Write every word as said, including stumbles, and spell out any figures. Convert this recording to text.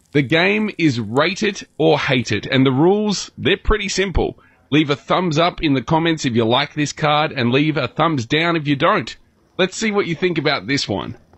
The game is rate it or hate it, and the rules, they're pretty simple. Leave a thumbs up in the comments if you like this card, and leave a thumbs down if you don't. Let's see what you think about this one.